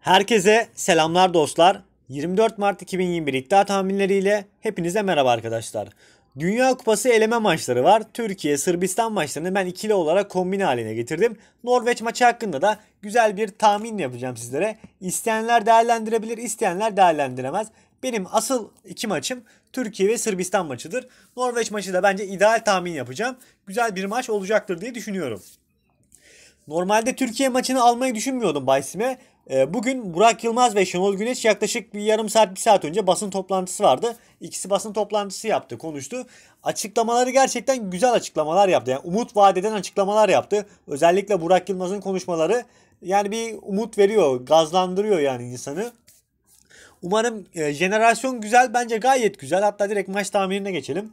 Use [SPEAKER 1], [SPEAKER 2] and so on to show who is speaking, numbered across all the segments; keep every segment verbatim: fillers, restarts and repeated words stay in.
[SPEAKER 1] Herkese selamlar dostlar. yirmi dört Mart iki bin yirmi bir iddia tahminleriyle hepinize merhaba arkadaşlar. Dünya Kupası eleme maçları var. Türkiye Sırbistan maçlarını ben ikili olarak kombin haline getirdim. Norveç maçı hakkında da güzel bir tahmin yapacağım sizlere. İsteyenler değerlendirebilir, isteyenler değerlendiremez. Benim asıl iki maçım Türkiye ve Sırbistan maçıdır. Norveç maçı da bence ideal tahmin yapacağım. Güzel bir maç olacaktır diye düşünüyorum. Normalde Türkiye maçını almayı düşünmüyordum Baysim'e. Ee, bugün Burak Yılmaz ve Şenol Güneş yaklaşık bir yarım saat bir saat önce basın toplantısı vardı. İkisi basın toplantısı yaptı, konuştu. Açıklamaları gerçekten güzel açıklamalar yaptı. Yani umut vaat eden açıklamalar yaptı. Özellikle Burak Yılmaz'ın konuşmaları yani bir umut veriyor, gazlandırıyor yani insanı. Umarım e, jenerasyon güzel, bence gayet güzel. Hatta direkt maç tahminine geçelim.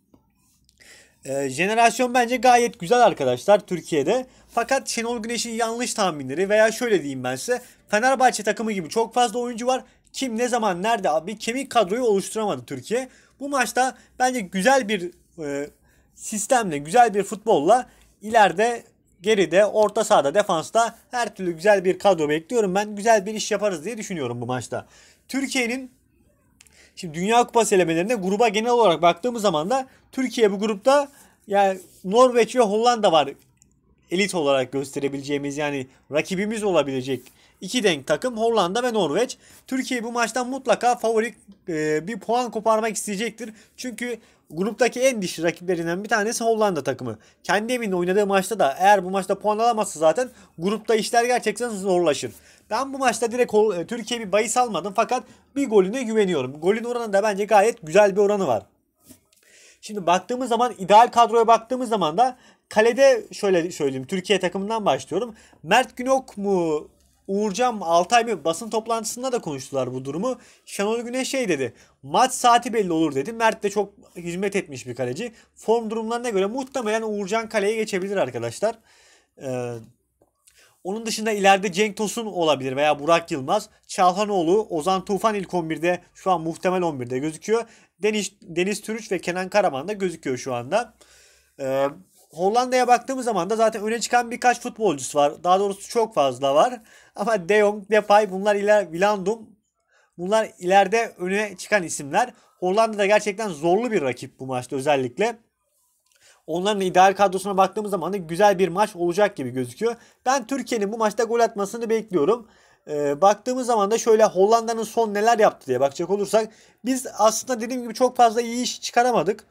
[SPEAKER 1] Ee, jenerasyon bence gayet güzel arkadaşlar Türkiye'de. Fakat Şenol Güneş'in yanlış tahminleri veya şöyle diyeyim ben size. Fenerbahçe takımı gibi çok fazla oyuncu var. Kim ne zaman nerede bir kemik kadroyu oluşturamadı Türkiye. Bu maçta bence güzel bir e, sistemle, güzel bir futbolla ileride, geride, orta sahada, defansta her türlü güzel bir kadro bekliyorum. Ben güzel bir iş yaparız diye düşünüyorum bu maçta. Türkiye'nin Şimdi Dünya Kupası elemelerinde gruba genel olarak baktığımız zaman da Türkiye bu grupta yani Norveç ve Hollanda var elit olarak gösterebileceğimiz, yani rakibimiz olabilecek iki denk takım Hollanda ve Norveç. Türkiye bu maçtan mutlaka favori e, bir puan koparmak isteyecektir. Çünkü gruptaki en dişli rakiplerinden bir tanesi Hollanda takımı. Kendi evinde oynadığı maçta da eğer bu maçta puan alamazsa zaten grupta işler gerçekten zorlaşır. Ben bu maçta direkt e, Türkiye bir bahis almadım fakat bir golüne güveniyorum. Golün oranı da bence gayet güzel bir oranı var. Şimdi baktığımız zaman, ideal kadroya baktığımız zaman da kalede şöyle söyleyeyim, Türkiye takımından başlıyorum. Mert Günok mu, Uğurcan mı, Altay mı, basın toplantısında da konuştular bu durumu. Şenol Güneş şey dedi, maç saati belli olur dedi. Mert de çok hizmet etmiş bir kaleci. Form durumlarına göre muhtemelen Uğurcan kaleye geçebilir arkadaşlar. Ee, Onun dışında ileride Cenk Tosun olabilir veya Burak Yılmaz. Çalhanoğlu, Ozan Tufan ilk on birde, şu an muhtemel on birde gözüküyor. Deniz, Deniz Türüç ve Kenan Karaman da gözüküyor şu anda. Ee, Hollanda'ya baktığımız zaman da zaten öne çıkan birkaç futbolcusu var. Daha doğrusu çok fazla var. Ama De Jong, Depay, bunlar iler, Wijnaldum, bunlar ileride öne çıkan isimler. Hollanda da gerçekten zorlu bir rakip bu maçta özellikle. Onların ideal kadrosuna baktığımız zaman da güzel bir maç olacak gibi gözüküyor. Ben Türkiye'nin bu maçta gol atmasını bekliyorum. Ee, baktığımız zaman da şöyle Hollanda'nın son neler yaptı diye bakacak olursak, biz aslında dediğim gibi çok fazla iyi iş çıkaramadık.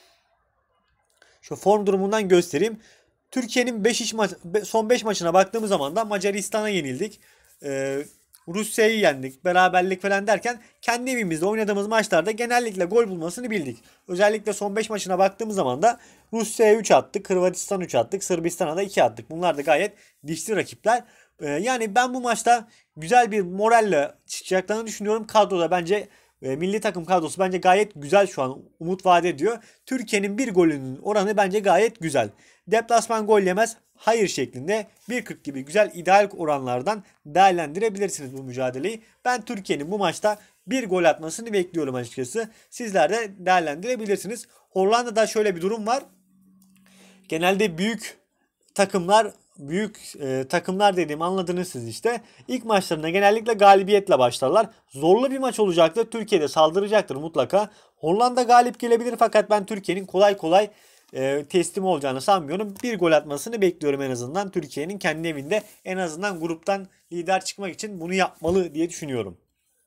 [SPEAKER 1] Şu form durumundan göstereyim. Türkiye'nin beş maç, son beş maçına baktığımız zaman da Macaristan'a yenildik. Ee, Rusya'yı yendik. Beraberlik falan derken kendi evimizde oynadığımız maçlarda genellikle gol bulmasını bildik. Özellikle son beş maçına baktığımız zaman da Rusya'ya üç attık. Hırvatistan üç attık. Sırbistan'a da iki attık. Bunlar da gayet dişli rakipler. Ee, yani ben bu maçta güzel bir moralle çıkacaklarını düşünüyorum. Kadroda bence e, milli takım kadrosu bence gayet güzel şu an. Umut vaat ediyor. Türkiye'nin bir golünün oranı bence gayet güzel. Deplasman gol yemez, hayır şeklinde bir kırk gibi güzel ideal oranlardan değerlendirebilirsiniz bu mücadeleyi. Ben Türkiye'nin bu maçta bir gol atmasını bekliyorum açıkçası. Sizler de değerlendirebilirsiniz. Hollanda'da şöyle bir durum var. Genelde büyük takımlar, büyük e, takımlar dediğim anladınız siz işte. İlk maçlarına genellikle galibiyetle başlarlar. Zorlu bir maç olacaktır. Türkiye'de saldıracaktır mutlaka. Hollanda galip gelebilir fakat ben Türkiye'nin kolay kolay e, teslim olacağını sanmıyorum. Bir gol atmasını bekliyorum en azından. Türkiye'nin kendi evinde en azından gruptan lider çıkmak için bunu yapmalı diye düşünüyorum.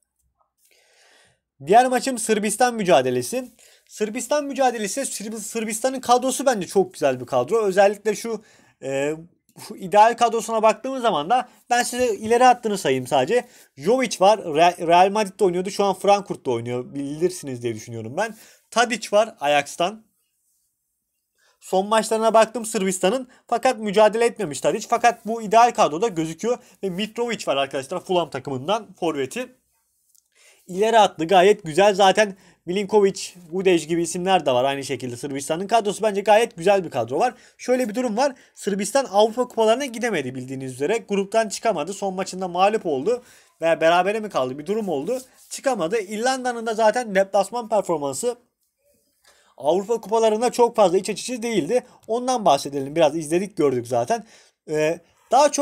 [SPEAKER 1] Diğer maçım Sırbistan mücadelesi. Sırbistan mücadelesi, Sırbistan'ın kadrosu bence çok güzel bir kadro. Özellikle şu, e, şu ideal kadrosuna baktığımız zaman da ben size ileri hattını sayayım sadece. Jovic var. Real Madrid'de oynuyordu. Şu an Frankfurt'ta oynuyor. Bilirsiniz diye düşünüyorum ben. Tadic var Ajax'tan. Son maçlarına baktım Sırbistan'ın. Fakat mücadele etmemiş Tadic. Fakat bu ideal kadroda gözüküyor. Ve Mitrovic var arkadaşlar. Fulham takımından forveti. İleri attı gayet güzel. Zaten Milinkovic, Gudej gibi isimler de var aynı şekilde. Sırbistan'ın kadrosu bence gayet güzel bir kadro var. Şöyle bir durum var. Sırbistan Avrupa kupalarına gidemedi bildiğiniz üzere. Gruptan çıkamadı. Son maçında mağlup oldu. Veya berabere mi kaldı bir durum oldu. Çıkamadı. İrlanda'nın da zaten deplasman performansı Avrupa kupalarında çok fazla iç açıcı değildi. Ondan bahsedelim. Biraz izledik, gördük zaten. Ee, daha çok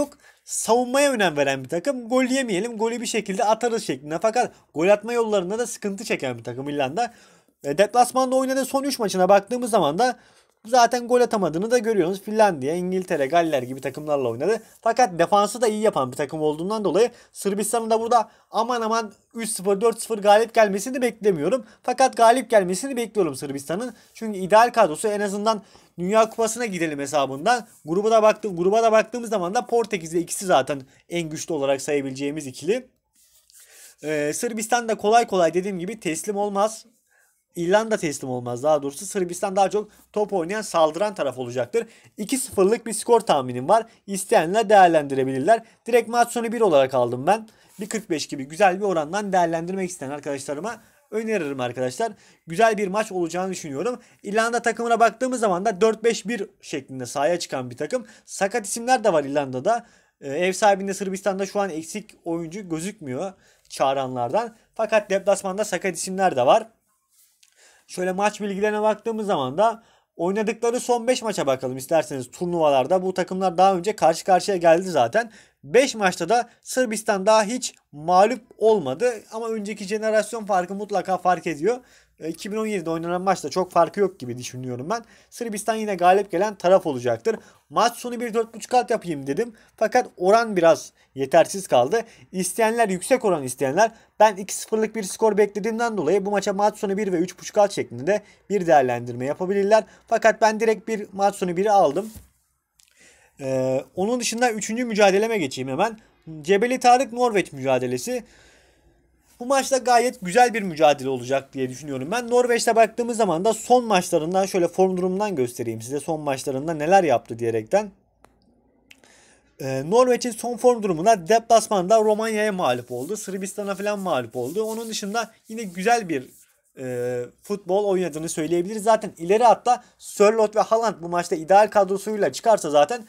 [SPEAKER 1] savunmaya önem veren bir takım. Gol yemeyelim, golü bir şekilde atarız şeklinde. Fakat gol atma yollarında da sıkıntı çeken bir takım İrlanda. E, deplasmanda oynadığı son üç maçına baktığımız zaman da zaten gol atamadığını da görüyoruz. Finlandiya, İngiltere, Galler gibi takımlarla oynadı. Fakat defansı da iyi yapan bir takım olduğundan dolayı Sırbistan'ın da burada aman aman üç sıfır dört sıfır galip gelmesini beklemiyorum. Fakat galip gelmesini bekliyorum Sırbistan'ın. Çünkü ideal kadrosu en azından Dünya Kupası'na gidelim hesabından. Gruba da baktım, gruba da baktığımız zaman da Portekiz ve ikisi zaten en güçlü olarak sayabileceğimiz ikili. Ee, Sırbistan da kolay kolay dediğim gibi teslim olmaz. İrlanda teslim olmaz daha doğrusu. Sırbistan daha çok top oynayan, saldıran taraf olacaktır. iki sıfırlık bir skor tahminim var. İsteyenler değerlendirebilirler. Direkt maç sonu bir olarak aldım ben. bir kırk beş gibi güzel bir orandan değerlendirmek isteyen arkadaşlarıma öneririm arkadaşlar. Güzel bir maç olacağını düşünüyorum. İrlanda takımına baktığımız zaman da dört beş bir şeklinde sahaya çıkan bir takım. Sakat isimler de var İrlanda'da. Ee, ev sahibinde Sırbistan'da şu an eksik oyuncu gözükmüyor çağıranlardan. Fakat deplasmanda sakat isimler de var. Şöyle maç bilgilerine baktığımız zaman da oynadıkları son beş maça bakalım isterseniz turnuvalarda. Bu takımlar daha önce karşı karşıya geldi zaten. beş maçta da Sırbistan daha hiç mağlup olmadı. Ama önceki jenerasyon farkı mutlaka fark ediyor. iki bin on yedide oynanan maçta çok farkı yok gibi düşünüyorum ben. Sırbistan yine galip gelen taraf olacaktır. Maç sonu bir dört buçuk alt yapayım dedim. Fakat oran biraz yetersiz kaldı. İsteyenler, yüksek oran isteyenler, ben iki sıfırlık bir skor beklediğimden dolayı bu maça maç sonu bir ve üç buçuk alt şeklinde bir değerlendirme yapabilirler. Fakat ben direkt bir maç sonu biri aldım. Ee, onun dışında üçüncü mücadeleme geçeyim hemen. Cebeli Tarık Norveç mücadelesi. Bu maçta gayet güzel bir mücadele olacak diye düşünüyorum ben. Norveç'te baktığımız zaman da son maçlarından şöyle form durumundan göstereyim size. Son maçlarında neler yaptı diyerekten. Ee, Norveç'in son form durumunda deplasmanda Romanya'ya mağlup oldu. Sırbistan'a falan mağlup oldu. Onun dışında yine güzel bir e, futbol oynadığını söyleyebiliriz. Zaten ileri hatta Sörloth ve Haaland bu maçta ideal kadrosuyla çıkarsa zaten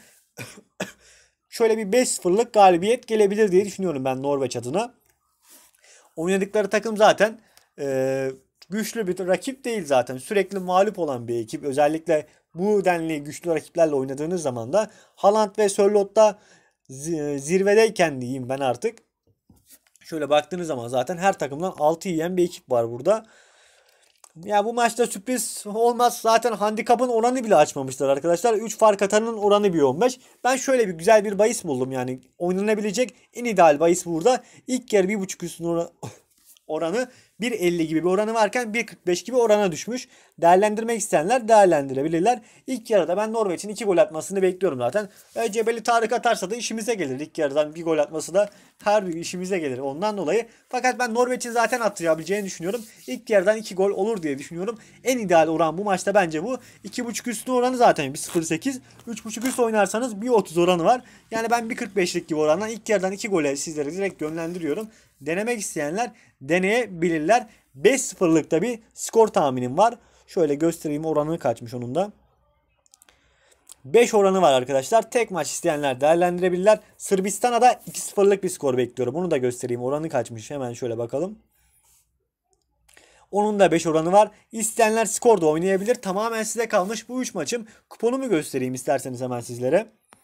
[SPEAKER 1] şöyle bir beş sıfırlık galibiyet gelebilir diye düşünüyorum ben Norveç adına. Oynadıkları takım zaten e, güçlü bir rakip değil zaten. Sürekli mağlup olan bir ekip. Özellikle bu denli güçlü rakiplerle oynadığınız zaman da Haaland ve Sörloth'ta zirvedeyken diyeyim ben artık. Şöyle baktığınız zaman zaten her takımdan altı yiyen bir ekip var burada. Ya bu maçta sürpriz olmaz. Zaten handikapın oranı bile açmamışlar arkadaşlar. üç fark atanın oranı bir on beş. Ben şöyle bir güzel bir bahis buldum yani. Oynanabilecek en ideal bahis burada. İlk yarı bir buçuk üstün oranı oranı bir elli gibi bir oranı varken bir kırk beş gibi orana düşmüş. Değerlendirmek isteyenler değerlendirebilirler. İlk yarıda ben Norveç'in iki gol atmasını bekliyorum zaten. E, Cebeli Tarık atarsa da işimize gelir. İlk yarıdan bir gol atması da her bir işimize gelir ondan dolayı. Fakat ben Norveç'in zaten atabileceğini düşünüyorum. İlk yarıdan iki gol olur diye düşünüyorum. En ideal oran bu maçta bence bu. iki buçuk üstü oranı zaten bir sıfır sekiz. üç buçuk üst oynarsanız bir otuz oranı var. Yani ben bir kırk beşlik gibi orandan ilk yarıdan iki gole sizlere direkt yönlendiriyorum. Denemek isteyenler deneyebilirler. beş sıfırlıkta bir skor tahminim var. Şöyle göstereyim, oranı kaçmış onun da. beş oranı var arkadaşlar. Tek maç isteyenler değerlendirebilirler. Sırbistan'a da iki sıfırlık bir skor bekliyorum. Onu da göstereyim. Oranı kaçmış. Hemen şöyle bakalım. Onun da beş oranı var. İsteyenler skor da oynayabilir. Tamamen size kalmış bu üç maçım. Kuponumu göstereyim isterseniz hemen sizlere.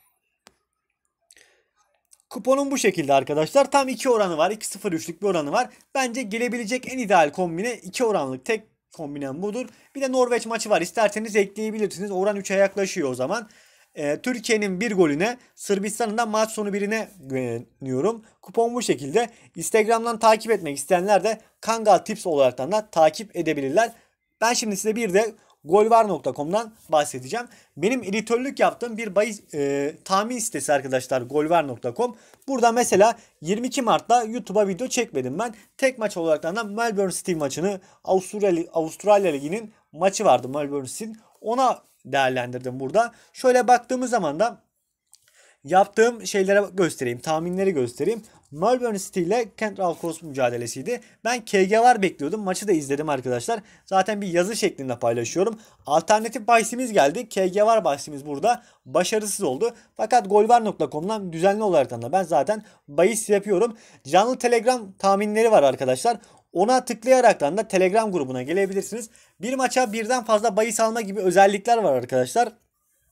[SPEAKER 1] Kuponun bu şekilde arkadaşlar. Tam iki oranı var. iki sıfır üçlük bir oranı var. Bence gelebilecek en ideal kombine iki oranlık tek kombinem budur. Bir de Norveç maçı var. İsterseniz ekleyebilirsiniz. Oran üçe yaklaşıyor o zaman. Ee, Türkiye'nin bir golüne, Sırbistan'ın da maç sonu birine güveniyorum. Kupon bu şekilde. Instagram'dan takip etmek isteyenler de Kangal Tips olaraktan da takip edebilirler. Ben şimdi size bir de golvar nokta com'dan bahsedeceğim. Benim editörlük yaptığım bir bahis, e, tahmin sitesi arkadaşlar golvar nokta com. Burada mesela yirmi iki Mart'ta YouTube'a video çekmedim ben. Tek maç olaraktan da Melbourne City maçını, Avustralya, Avustralya Ligi'nin maçı vardı Melbourne City. Ona değerlendirdim burada. Şöyle baktığımız zaman da yaptığım şeylere göstereyim. Tahminleri göstereyim. Melbourne City ile Central Coast mücadelesiydi. Ben K G var bekliyordum. Maçı da izledim arkadaşlar. Zaten bir yazı şeklinde paylaşıyorum. Alternatif bahisimiz geldi. K G var bahisimiz burada başarısız oldu. Fakat golvar nokta com'dan düzenli olarak da ben zaten bahis yapıyorum. Canlı Telegram tahminleri var arkadaşlar. Ona tıklayaraktan da Telegram grubuna gelebilirsiniz. Bir maça birden fazla bahis alma gibi özellikler var arkadaşlar.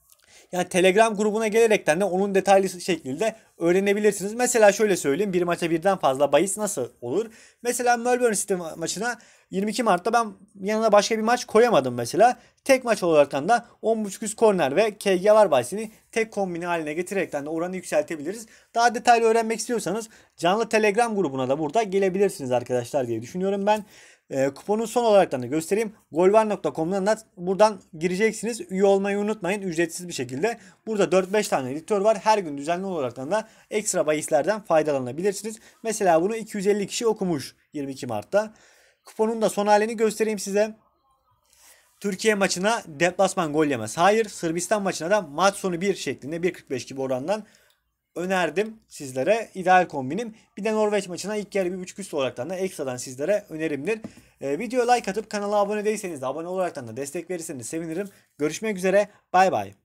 [SPEAKER 1] Yani Telegram grubuna gelerekten de onun detaylı şekilde öğrenebilirsiniz. Mesela şöyle söyleyeyim, bir maça birden fazla bahis nasıl olur? Mesela Melbourne City ma- maçına yirmi iki Mart'ta ben yanına başka bir maç koyamadım mesela. Tek maç olaraktan da on buçuk üst korner ve K G var bahisini tek kombine haline getirerekten de oranı yükseltebiliriz. Daha detaylı öğrenmek istiyorsanız canlı Telegram grubuna da burada gelebilirsiniz arkadaşlar diye düşünüyorum ben. E, kuponun son olaraktan da göstereyim. golvar nokta com'dan da buradan gireceksiniz. Üye olmayı unutmayın. Ücretsiz bir şekilde. Burada dört beş tane editör var. Her gün düzenli olaraktan da ekstra bahislerden faydalanabilirsiniz. Mesela bunu iki yüz elli kişi okumuş yirmi iki Mart'ta. Kuponun da son halini göstereyim size. Türkiye maçına deplasman gol yemez. Hayır. Sırbistan maçına da maç sonu bir şeklinde bir kırk beş gibi orandan önerdim sizlere. İdeal kombinim. Bir de Norveç maçına ilk yarı bir buçuk üst olaraktan da ekstradan sizlere önerimdir. Ee, videoya like atıp kanala abone değilseniz de abone olaraktan da destek verirseniz sevinirim. Görüşmek üzere. Bay bay.